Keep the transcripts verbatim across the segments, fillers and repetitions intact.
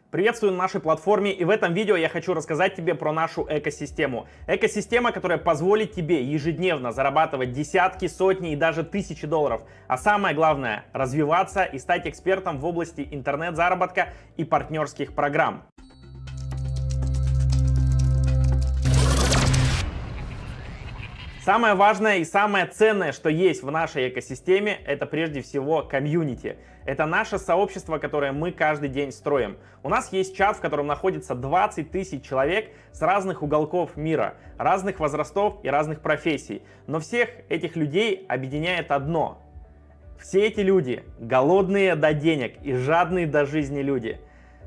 Приветствую на нашей платформе, и в этом видео я хочу рассказать тебе про нашу экосистему. Экосистема, которая позволит тебе ежедневно зарабатывать десятки, сотни и даже тысячи долларов. А самое главное — развиваться и стать экспертом в области интернет-заработка и партнерских программ. Самое важное и самое ценное, что есть в нашей экосистеме, это прежде всего комьюнити. Это наше сообщество, которое мы каждый день строим. У нас есть чат, в котором находится двадцать тысяч человек с разных уголков мира, разных возрастов и разных профессий. Но всех этих людей объединяет одно. Все эти люди голодные до денег и жадные до жизни люди.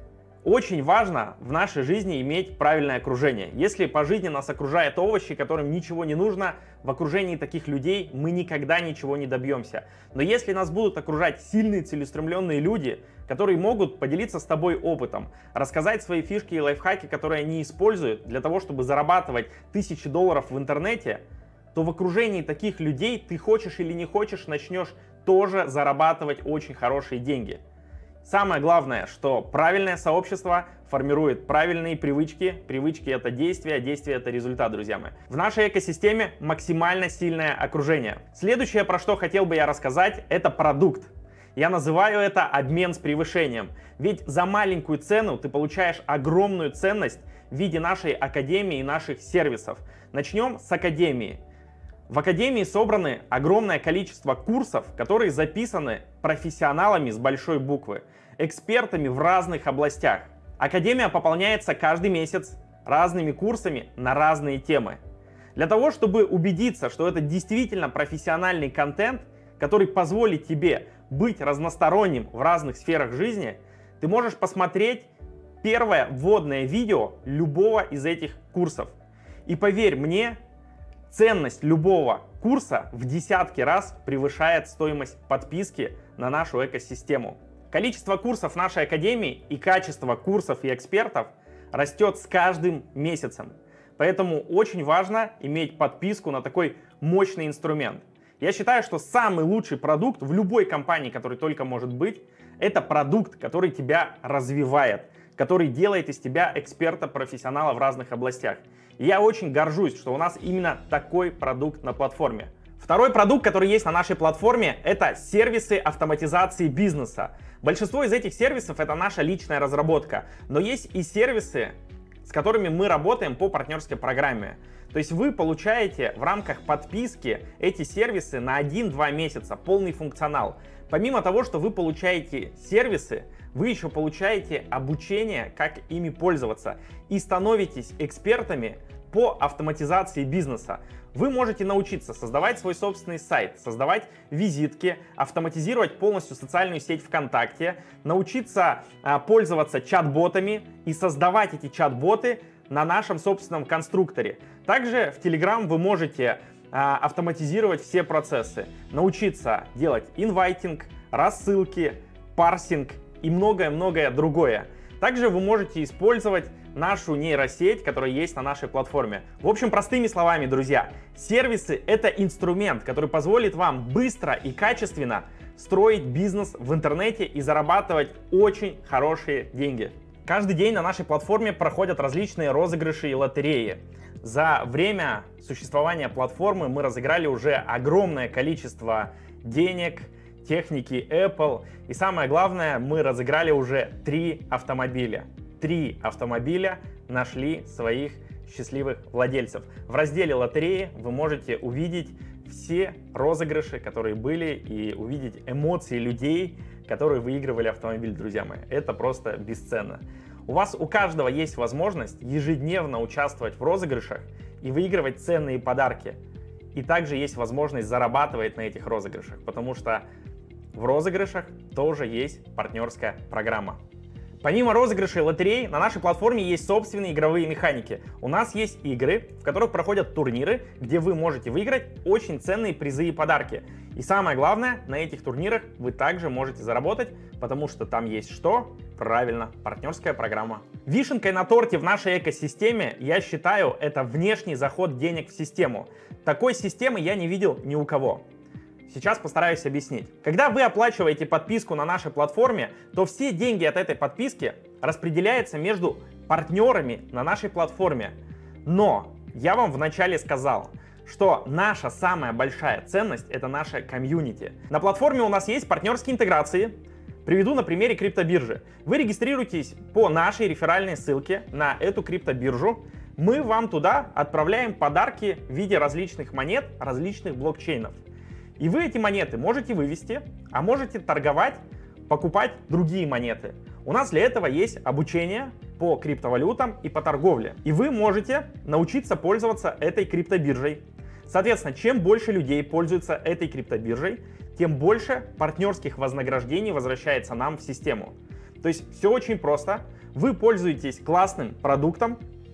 Очень важно в нашей жизни иметь правильное окружение. Если по жизни нас окружают овощи, которым ничего не нужно, в окружении таких людей мы никогда ничего не добьемся. Но если нас будут окружать сильные, целеустремленные люди, которые могут поделиться с тобой опытом, рассказать свои фишки и лайфхаки, которые они используют для того, чтобы зарабатывать тысячи долларов в интернете, то в окружении таких людей ты хочешь или не хочешь начнешь тоже зарабатывать очень хорошие деньги. Самое главное, что правильное сообщество формирует правильные привычки. Привычки — это действия, а действия — это результат, друзья мои. В нашей экосистеме максимально сильное окружение. Следующее, про что хотел бы я рассказать, это продукт. Я называю это обмен с превышением. Ведь за маленькую цену ты получаешь огромную ценность в виде нашей академии и наших сервисов. Начнем с академии. В Академии собраны огромное количество курсов, которые записаны профессионалами с большой буквы, экспертами в разных областях. Академия пополняется каждый месяц разными курсами на разные темы. Для того, чтобы убедиться, что это действительно профессиональный контент, который позволит тебе быть разносторонним в разных сферах жизни, ты можешь посмотреть первое вводное видео любого из этих курсов. И поверь мне, ценность любого курса в десятки раз превышает стоимость подписки на нашу экосистему. Количество курсов нашей академии и качество курсов и экспертов растет с каждым месяцем. Поэтому очень важно иметь подписку на такой мощный инструмент. Я считаю, что самый лучший продукт в любой компании, который только может быть, это продукт, который тебя развивает, который делает из тебя эксперта-профессионала в разных областях. И я очень горжусь, что у нас именно такой продукт на платформе. Второй продукт, который есть на нашей платформе, это сервисы автоматизации бизнеса. Большинство из этих сервисов — это наша личная разработка, но есть и сервисы, с которыми мы работаем по партнерской программе. То есть вы получаете в рамках подписки эти сервисы на один-два месяца, полный функционал. Помимо того, что вы получаете сервисы, вы еще получаете обучение, как ими пользоваться, и становитесь экспертами по автоматизации бизнеса. Вы можете научиться создавать свой собственный сайт, создавать визитки, автоматизировать полностью социальную сеть ВКонтакте, научиться а, пользоваться чат-ботами и создавать эти чат-боты на нашем собственном конструкторе. Также в Telegram вы можете а, автоматизировать все процессы, научиться делать инвайтинг, рассылки, парсинг и многое-многое другое. Также вы можете использовать нашу нейросеть, которая есть на нашей платформе. В общем, простыми словами, друзья, сервисы — это инструмент, который позволит вам быстро и качественно строить бизнес в интернете и зарабатывать очень хорошие деньги. Каждый день на нашей платформе проходят различные розыгрыши и лотереи. За время существования платформы мы разыграли уже огромное количество денег, техники Apple. И самое главное, мы разыграли уже три автомобиля. Три автомобиля нашли своих счастливых владельцев. В разделе лотереи вы можете увидеть все розыгрыши, которые были, и увидеть эмоции людей, которые выигрывали автомобиль, друзья мои. Это просто бесценно. У вас у каждого есть возможность ежедневно участвовать в розыгрышах и выигрывать ценные подарки. И также есть возможность зарабатывать на этих розыгрышах, потому что в розыгрышах тоже есть партнерская программа. Помимо розыгрышей и лотерей, на нашей платформе есть собственные игровые механики. У нас есть игры, в которых проходят турниры, где вы можете выиграть очень ценные призы и подарки. И самое главное, на этих турнирах вы также можете заработать, потому что там есть что? Правильно, партнерская программа. Вишенкой на торте в нашей экосистеме, я считаю, это внешний заход денег в систему. Такой системы я не видел ни у кого. Сейчас постараюсь объяснить. Когда вы оплачиваете подписку на нашей платформе, то все деньги от этой подписки распределяется между партнерами на нашей платформе. Но я вам вначале сказал, что наша самая большая ценность — это наша комьюнити. На платформе у нас есть партнерские интеграции. Приведу на примере криптобиржи. Вы регистрируетесь по нашей реферальной ссылке на эту криптобиржу. Мы вам туда отправляем подарки в виде различных монет, различных блокчейнов. И вы эти монеты можете вывести, а можете торговать, покупать другие монеты. У нас для этого есть обучение по криптовалютам и по торговле. И вы можете научиться пользоваться этой криптобиржей. Соответственно, чем больше людей пользуются этой криптобиржей, тем больше партнерских вознаграждений возвращается нам в систему. То есть все очень просто. Вы пользуетесь классным продуктом,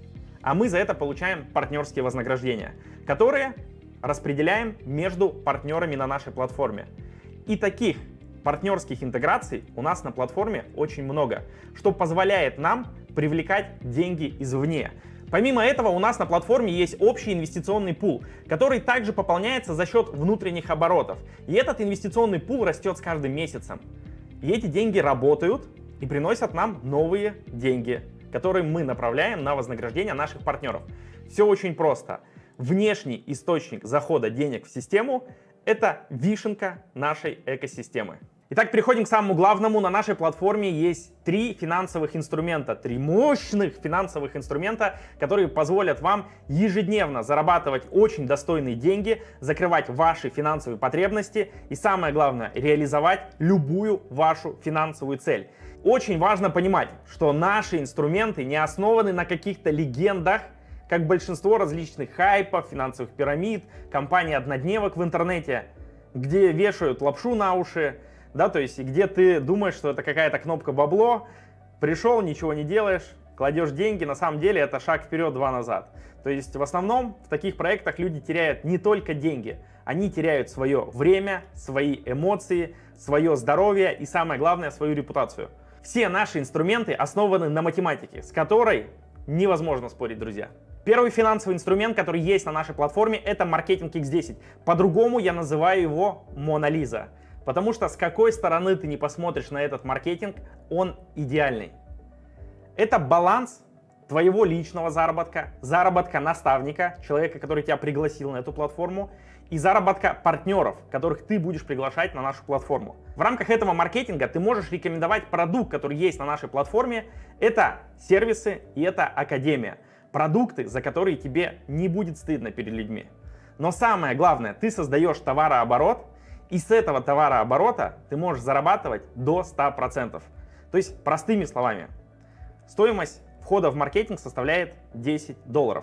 а мы за это получаем партнерские вознаграждения, которые распределяем между партнерами на нашей платформе. И таких партнерских интеграций у нас на платформе очень много, что позволяет нам привлекать деньги извне. Помимо этого, у нас на платформе есть общий инвестиционный пул, который также пополняется за счет внутренних оборотов. И этот инвестиционный пул растет с каждым месяцем. И эти деньги работают и приносят нам новые деньги, которые мы направляем на вознаграждение наших партнеров. Все очень просто. Внешний источник захода денег в систему — это вишенка нашей экосистемы. Итак, переходим к самому главному. На нашей платформе есть три финансовых инструмента, три мощных финансовых инструмента, которые позволят вам ежедневно зарабатывать очень достойные деньги, закрывать ваши финансовые потребности и, самое главное, реализовать любую вашу финансовую цель. Очень важно понимать, что наши инструменты не основаны на каких-то легендах, как большинство различных хайпов, финансовых пирамид, компаний-однодневок в интернете, где вешают лапшу на уши, да, то есть где ты думаешь, что это какая-то кнопка бабло, пришел, ничего не делаешь, кладешь деньги, на самом деле это шаг вперед, два назад. То есть в основном в таких проектах люди теряют не только деньги, они теряют свое время, свои эмоции, свое здоровье и, самое главное, свою репутацию. Все наши инструменты основаны на математике, с которой невозможно спорить, друзья. Первый финансовый инструмент, который есть на нашей платформе, это маркетинг икс десять. По-другому я называю его Мона Лиза. Потому что с какой стороны ты не посмотришь на этот маркетинг, он идеальный. Это баланс твоего личного заработка, заработка наставника, человека, который тебя пригласил на эту платформу, и заработка партнеров, которых ты будешь приглашать на нашу платформу. В рамках этого маркетинга ты можешь рекомендовать продукт, который есть на нашей платформе. Это сервисы и это академия. Продукты, за которые тебе не будет стыдно перед людьми. Но самое главное, ты создаешь товарооборот, и с этого товарооборота ты можешь зарабатывать до ста процентов. То есть, простыми словами, стоимость входа в маркетинг составляет десять долларов.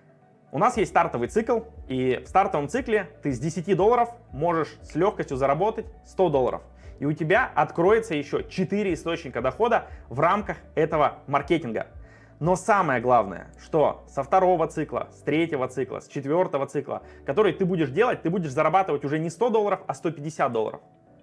У нас есть стартовый цикл, и в стартовом цикле ты с десяти долларов можешь с легкостью заработать сто долларов. И у тебя откроется еще четыре источника дохода в рамках этого маркетинга. Но самое главное, что со второго цикла, с третьего цикла, с четвертого цикла, который ты будешь делать, ты будешь зарабатывать уже не сто долларов, а сто пятьдесят долларов.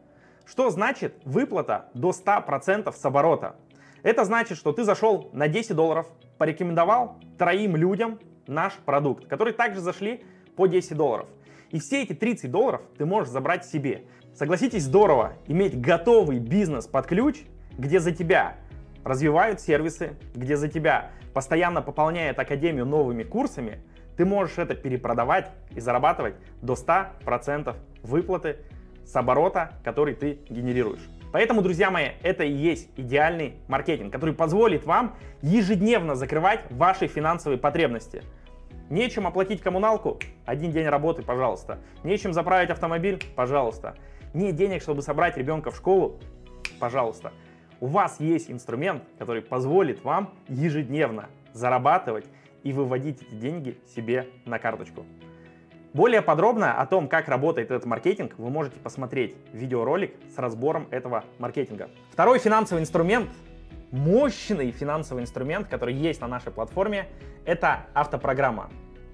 Что значит выплата до ста процентов с оборота? Это значит, что ты зашел на десять долларов, порекомендовал троим людям наш продукт, которые также зашли по десять долларов. И все эти тридцать долларов ты можешь забрать себе. Согласитесь, здорово иметь готовый бизнес под ключ, где за тебя развивают сервисы, где за тебя постоянно пополняет академию новыми курсами, ты можешь это перепродавать и зарабатывать до ста процентов выплаты с оборота, который ты генерируешь. Поэтому, друзья мои, это и есть идеальный маркетинг, который позволит вам ежедневно закрывать ваши финансовые потребности. Нечем оплатить коммуналку? Один день работы, пожалуйста. Нечем заправить автомобиль? Пожалуйста. Нет денег, чтобы собрать ребенка в школу? Пожалуйста. У вас есть инструмент, который позволит вам ежедневно зарабатывать и выводить эти деньги себе на карточку. Более подробно о том, как работает этот маркетинг, вы можете посмотреть видеоролик с разбором этого маркетинга. Второй финансовый инструмент, мощный финансовый инструмент, который есть на нашей платформе, это автопрограмма.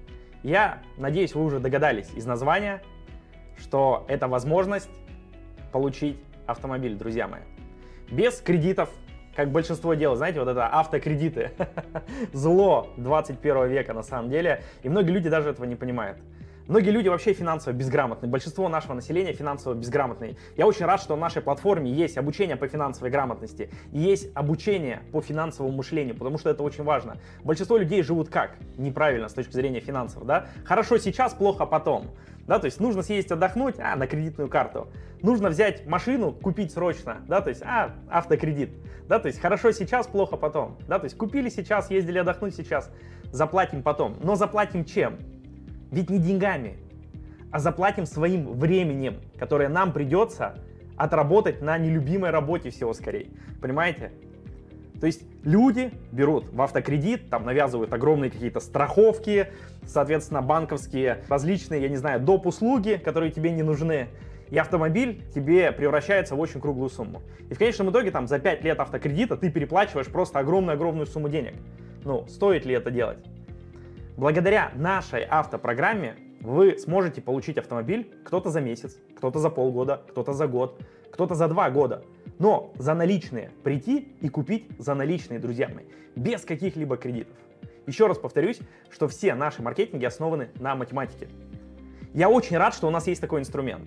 Я надеюсь, вы уже догадались из названия, что это возможность получить автомобиль, друзья мои. Без кредитов, как большинство делает, знаете, вот это автокредиты. Зло двадцать первого века на самом деле, и многие люди даже этого не понимают. Многие люди вообще финансово безграмотны. Большинство нашего населения финансово безграмотные. Я очень рад, что на нашей платформе есть обучение по финансовой грамотности. И есть обучение по финансовому мышлению, потому что это очень важно. Большинство людей живут как? Неправильно с точки зрения финансов, да? Хорошо сейчас, плохо потом. Да, то есть нужно съездить отдохнуть, а, на кредитную карту. Нужно взять машину, купить срочно, да, то есть, а, автокредит. Да, то есть хорошо сейчас, плохо потом. Да, то есть купили сейчас, ездили отдохнуть сейчас, заплатим потом. Но заплатим чем? Ведь не деньгами, а заплатим своим временем, которое нам придется отработать на нелюбимой работе всего скорее. Понимаете? То есть люди берут в автокредит, там навязывают огромные какие-то страховки, соответственно, банковские, различные, я не знаю, доп. Услуги, которые тебе не нужны. И автомобиль тебе превращается в очень круглую сумму. И в конечном итоге там за пять лет автокредита ты переплачиваешь просто огромную-огромную сумму денег. Ну, стоит ли это делать? Благодаря нашей автопрограмме вы сможете получить автомобиль кто-то за месяц, кто-то за полгода, кто-то за год, кто-то за два года. Но за наличные прийти и купить за наличные, друзья мои, без каких-либо кредитов. Еще раз повторюсь, что все наши маркетинги основаны на математике. Я очень рад, что у нас есть такой инструмент.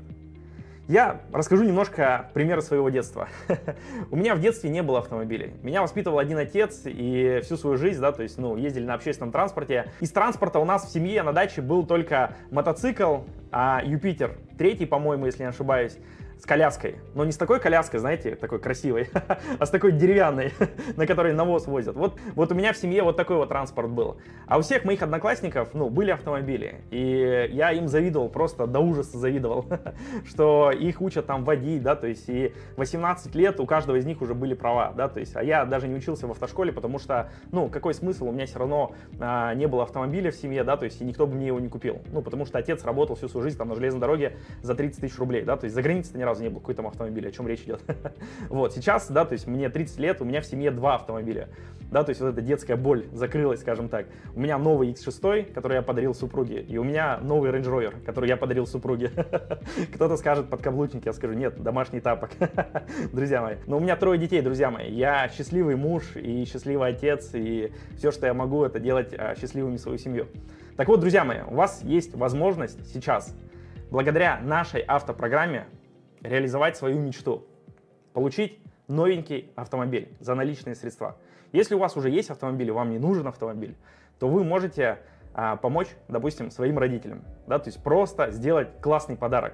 Я расскажу немножко примеры своего детства. У меня в детстве не было автомобилей. Меня воспитывал один отец, и всю свою жизнь, да, то есть, ну, ездили на общественном транспорте. Из транспорта у нас в семье на даче был только мотоцикл, а Юпитер, третий, по-моему, если не ошибаюсь, с коляской. Но не с такой коляской, знаете, такой красивой, а с такой деревянной, на которой навоз возят. Вот, вот у меня в семье вот такой вот транспорт был. А у всех моих одноклассников, ну, были автомобили. И я им завидовал, просто до ужаса завидовал, что их учат там водить, да, то есть и восемнадцать лет у каждого из них уже были права, да, то есть, а я даже не учился в автошколе, потому что, ну, какой смысл, у меня все равно а, не было автомобиля в семье, да, то есть, и никто бы мне его не купил. Ну, потому что отец работал всю свою жизнь там на железной дороге за тридцать тысяч рублей, да, то есть, за границей ни разу не было какой-то автомобиль, о чем речь идет. Вот, сейчас, да, то есть мне тридцать лет, у меня в семье два автомобиля, да, то есть вот эта детская боль закрылась, скажем так. У меня новый икс шесть, который я подарил супруге, и у меня новый Range Rover, который я подарил супруге. Кто-то скажет подкаблучник, я скажу, нет, домашний тапок, друзья мои. Но у меня трое детей, друзья мои, я счастливый муж и счастливый отец, и все, что я могу, это делать счастливыми свою семью. Так вот, друзья мои, у вас есть возможность сейчас, благодаря нашей автопрограмме, реализовать свою мечту, получить новенький автомобиль за наличные средства. Если у вас уже есть автомобиль, и вам не нужен автомобиль, то вы можете а, помочь, допустим, своим родителям, да, то есть просто сделать классный подарок.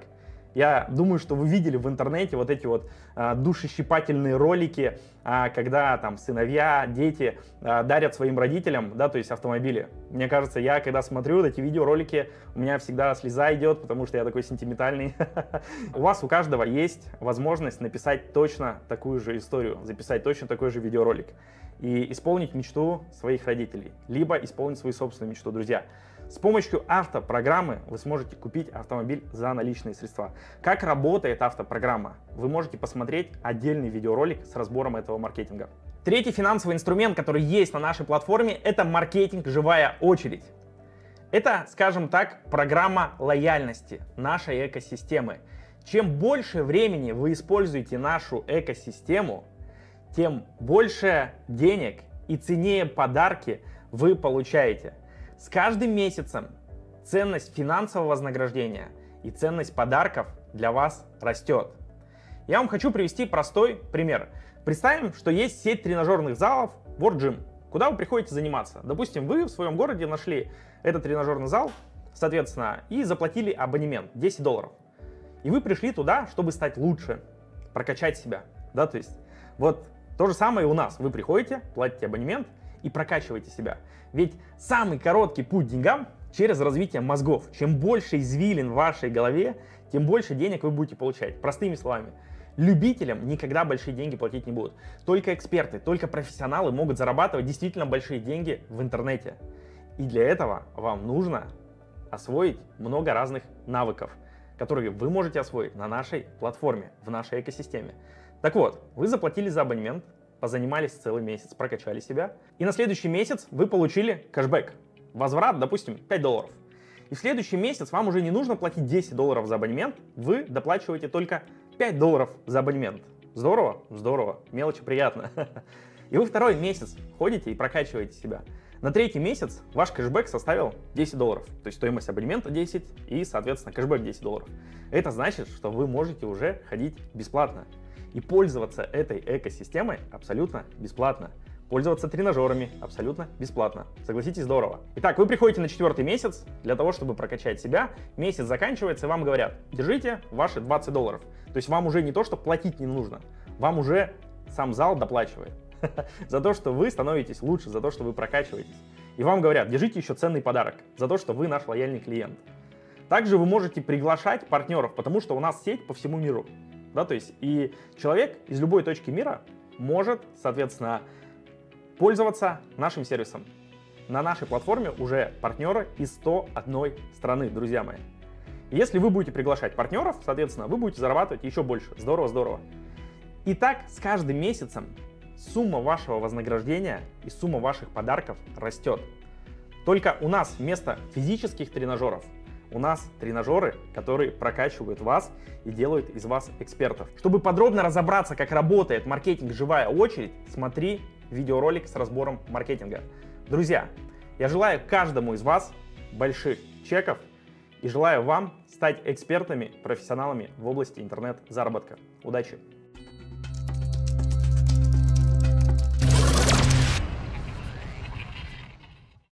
Я думаю, что вы видели в интернете вот эти вот а, душещипательные ролики, а, когда там сыновья, дети а, дарят своим родителям, да, то есть автомобили. Мне кажется, я когда смотрю эти видеоролики, у меня всегда слеза идет, потому что я такой сентиментальный. У вас у каждого есть возможность написать точно такую же историю, записать точно такой же видеоролик и исполнить мечту своих родителей, либо исполнить свою собственную мечту, друзья. С помощью автопрограммы вы сможете купить автомобиль за наличные средства. Как работает автопрограмма? Вы можете посмотреть отдельный видеоролик с разбором этого маркетинга. Третий финансовый инструмент, который есть на нашей платформе, это маркетинг «Живая очередь». Это, скажем так, программа лояльности нашей экосистемы. Чем больше времени вы используете нашу экосистему, тем больше денег и ценнее подарки вы получаете. С каждым месяцем ценность финансового вознаграждения и ценность подарков для вас растет. Я вам хочу привести простой пример. Представим, что есть сеть тренажерных залов World Gym, куда вы приходите заниматься. Допустим, вы в своем городе нашли этот тренажерный зал, соответственно, и заплатили абонемент десять долларов. И вы пришли туда, чтобы стать лучше, прокачать себя. Да, то есть вот то же самое и у нас. Вы приходите, платите абонемент и прокачиваете себя. Ведь самый короткий путь к деньгам через развитие мозгов. Чем больше извилин в вашей голове, тем больше денег вы будете получать. Простыми словами, любителям никогда большие деньги платить не будут. Только эксперты, только профессионалы могут зарабатывать действительно большие деньги в интернете. И для этого вам нужно освоить много разных навыков, которые вы можете освоить на нашей платформе, в нашей экосистеме. Так вот, вы заплатили за абонемент, позанимались целый месяц, прокачали себя, и на следующий месяц вы получили кэшбэк. Возврат, допустим, пять долларов. И в следующий месяц вам уже не нужно платить десять долларов за абонемент, вы доплачиваете только пять долларов за абонемент. Здорово? Здорово. Мелочи приятно. И вы второй месяц ходите и прокачиваете себя. На третий месяц ваш кэшбэк составил десять долларов, то есть стоимость абонемента десять и, соответственно, кэшбэк десять долларов. Это значит, что вы можете уже ходить бесплатно и пользоваться этой экосистемой абсолютно бесплатно. Пользоваться тренажерами абсолютно бесплатно. Согласитесь, здорово. Итак, вы приходите на четвертый месяц для того, чтобы прокачать себя. Месяц заканчивается, и вам говорят, держите ваши двадцать долларов. То есть вам уже не то, что платить не нужно, вам уже сам зал доплачивает за то, что вы становитесь лучше, за то, что вы прокачиваетесь. И вам говорят, держите еще ценный подарок за то, что вы наш лояльный клиент. Также вы можете приглашать партнеров, потому что у нас сеть по всему миру. Да, то есть и человек из любой точки мира может, соответственно, пользоваться нашим сервисом. На нашей платформе уже партнеры из сто одной страны, друзья мои. И если вы будете приглашать партнеров, соответственно, вы будете зарабатывать еще больше. Здорово, здорово. И так с каждым месяцем сумма вашего вознаграждения и сумма ваших подарков растет. Только у нас вместо физических тренажеров у нас тренажеры, которые прокачивают вас и делают из вас экспертов. Чтобы подробно разобраться, как работает маркетинг «Живая очередь», смотри видеоролик с разбором маркетинга. Друзья, я желаю каждому из вас больших чеков и желаю вам стать экспертами, профессионалами в области интернет-заработка. Удачи!